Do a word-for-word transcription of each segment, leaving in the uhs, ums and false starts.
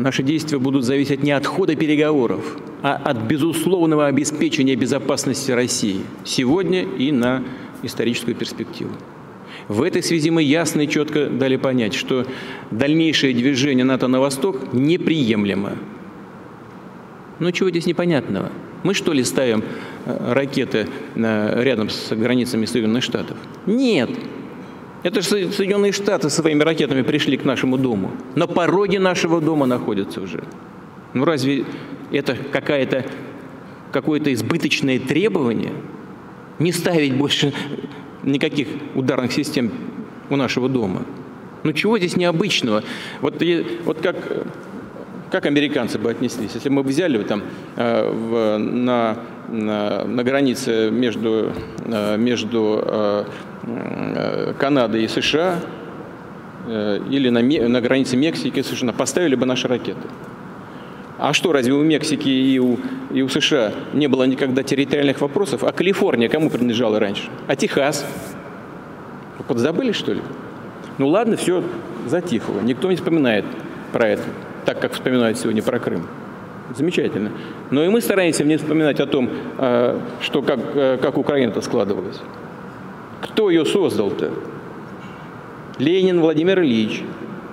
наши действия будут зависеть не от хода переговоров, а от безусловного обеспечения безопасности России сегодня и на историческую перспективу. В этой связи мы ясно и четко дали понять, что дальнейшее движение НАТО на восток неприемлемо. Ну чего здесь непонятного? Мы что ли ставим ракеты рядом с границами Соединенных Штатов? Нет. Это же Соединенные Штаты своими ракетами пришли к нашему дому. На пороге нашего дома находятся уже. Ну разве это какая-то, какое-то избыточное требование? Не ставить больше никаких ударных систем у нашего дома. Ну чего здесь необычного? Вот, вот как, как американцы бы отнеслись, если мы бы взяли там, э, в, на, на, на границе между, э, между э, э, Канадой и США э, или на, на границе Мексики и США, поставили бы наши ракеты. А что, разве у Мексики и у, и у США не было никогда территориальных вопросов? А Калифорния кому принадлежала раньше? А Техас? Вы подзабыли, что ли? Ну ладно, все затихло. Никто не вспоминает про это, так как вспоминают сегодня про Крым. Замечательно. Но и мы стараемся не вспоминать о том, что, как, как Украина-то складывалась. Кто ее создал-то? Ленин Владимир Ильич.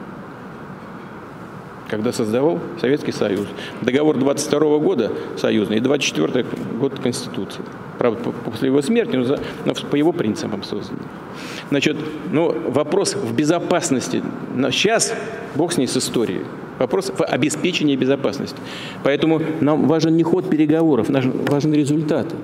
Когда создавал Советский Союз. Договор двадцать второго года союзный и двадцать четвёртый год Конституции. Правда, после его смерти, но, но по его принципам созданы. Значит, ну, вопрос в безопасности. Сейчас, бог с ней с историей, вопрос в обеспечении безопасности. Поэтому нам важен не ход переговоров, нам важен результат.